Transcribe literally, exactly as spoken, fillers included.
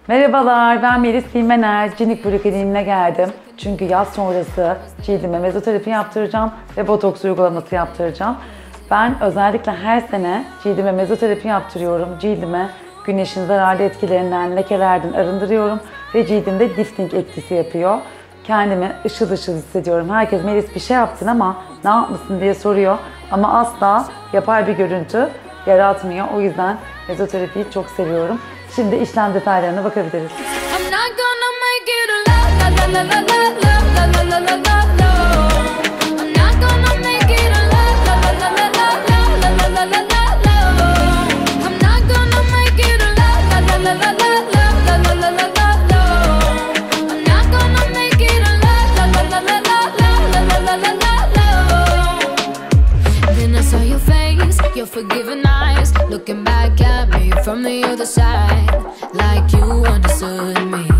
Merhabalar, ben Melis Bilmener. Cinik Blue Kliniğine geldim. Çünkü yaz sonrası cildime mezoterapi yaptıracağım ve botoks uygulaması yaptıracağım. Ben özellikle her sene cildime mezoterapi yaptırıyorum. Cildime güneşin zararlı etkilerinden, lekelerden arındırıyorum ve cildimde lifting etkisi yapıyor. Kendimi ışıl ışıl hissediyorum. Herkes Melis bir şey yaptın ama ne yapmışsın diye soruyor. Ama asla yapay bir görüntü yaratmıyor. O yüzden mezoterapiyi çok seviyorum. Şimdi işlem detaylarına bakabiliriz. Your forgiving eyes looking back at me from the other side, like you understood me.